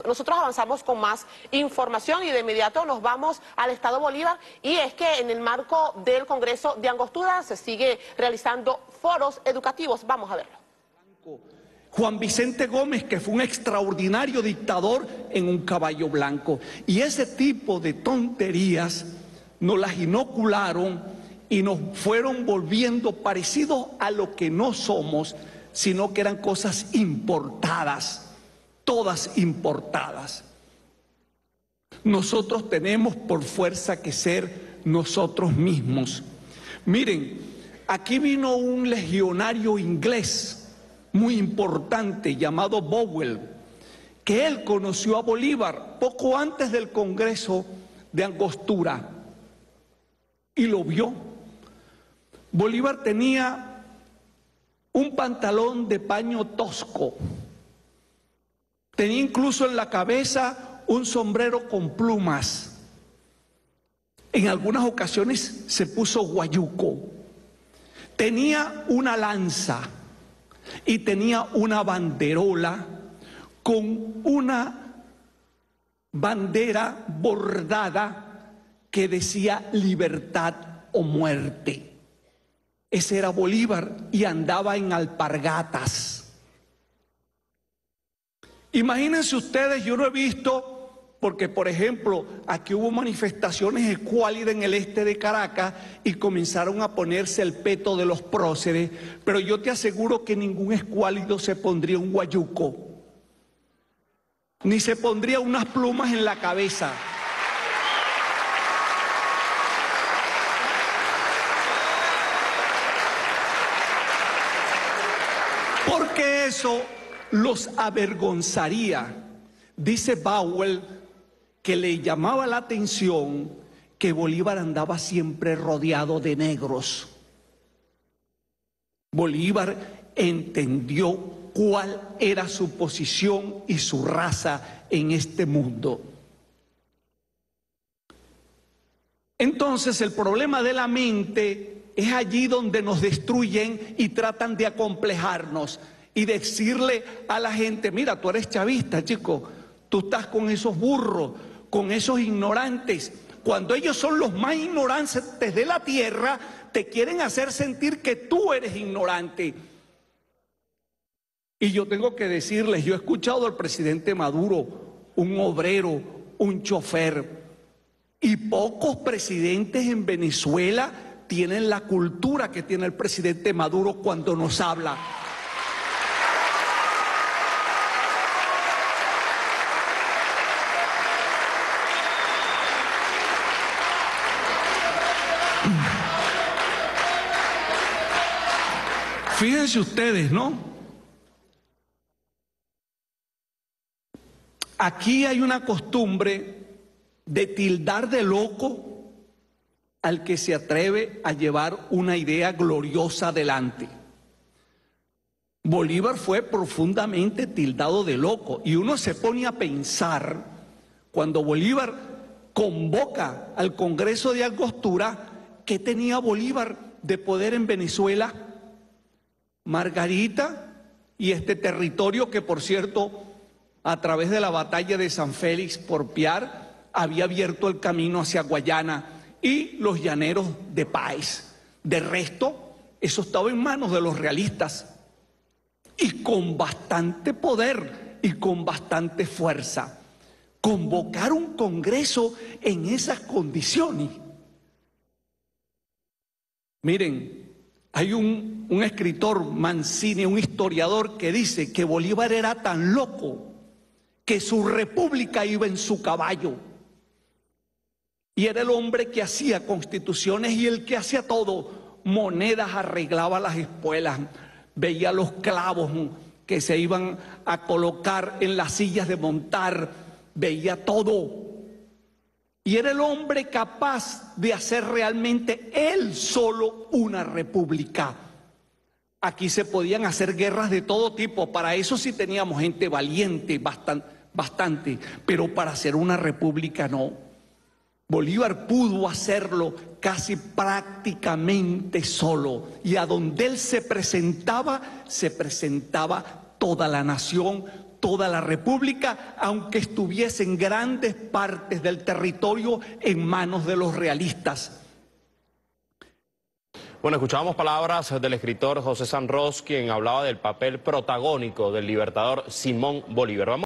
Nosotros avanzamos con más información y de inmediato nos vamos al estado Bolívar, y es que en el marco del Congreso de Angostura se sigue realizando foros educativos. Vamos a verlo. Juan Vicente Gómez, que fue un extraordinario dictador en un caballo blanco. Y ese tipo de tonterías nos las inocularon y nos fueron volviendo parecidos a lo que no somos, sino que eran cosas importadas. Todas importadas. Nosotros tenemos por fuerza que ser nosotros mismos. Miren, aquí vino un legionario inglés muy importante llamado Bowell, que él conoció a Bolívar poco antes del Congreso de Angostura y lo vio. Bolívar tenía un pantalón de paño tosco. Tenía incluso en la cabeza un sombrero con plumas. En algunas ocasiones se puso guayuco. Tenía una lanza y tenía una banderola con una bandera bordada que decía libertad o muerte. Ese era Bolívar y andaba en alpargatas. Imagínense ustedes, yo no he visto, porque por ejemplo, aquí hubo manifestaciones escuálidas en el este de Caracas y comenzaron a ponerse el peto de los próceres, pero yo te aseguro que ningún escuálido se pondría un guayuco, ni se pondría unas plumas en la cabeza. Porque eso los avergonzaría. Dice Bowell que le llamaba la atención que Bolívar andaba siempre rodeado de negros. Bolívar entendió cuál era su posición y su raza en este mundo. Entonces el problema de la mente es allí donde nos destruyen y tratan de acomplejarnos y decirle a la gente: mira, tú eres chavista, chico, tú estás con esos burros, con esos ignorantes. Cuando ellos son los más ignorantes de la tierra, te quieren hacer sentir que tú eres ignorante. Y yo tengo que decirles, yo he escuchado al presidente Maduro, un obrero, un chofer, y pocos presidentes en Venezuela tienen la cultura que tiene el presidente Maduro cuando nos habla. Fíjense ustedes, ¿no? Aquí hay una costumbre de tildar de loco al que se atreve a llevar una idea gloriosa adelante. Bolívar fue profundamente tildado de loco y uno se pone a pensar, cuando Bolívar convoca al Congreso de Angostura, ¿qué tenía Bolívar de poder en Venezuela? Margarita y este territorio que, por cierto, a través de la batalla de San Félix por Piar, había abierto el camino hacia Guayana y los llaneros de Páez. De resto, eso estaba en manos de los realistas y con bastante poder y con bastante fuerza. Convocar un congreso en esas condiciones. Miren, hay un escritor, Mancini, un historiador, que dice que Bolívar era tan loco que su república iba en su caballo. Y era el hombre que hacía constituciones y el que hacía todo. Monedas, arreglaba las espuelas, veía los clavos que se iban a colocar en las sillas de montar, veía todo. Y era el hombre capaz de hacer realmente él solo una república. Aquí se podían hacer guerras de todo tipo, para eso sí teníamos gente valiente, bastante, pero para hacer una república no. Bolívar pudo hacerlo casi prácticamente solo, y a donde él se presentaba toda la nación, toda la República, aunque estuviesen grandes partes del territorio en manos de los realistas. Bueno, escuchábamos palabras del escritor José Sanrós, quien hablaba del papel protagónico del libertador Simón Bolívar.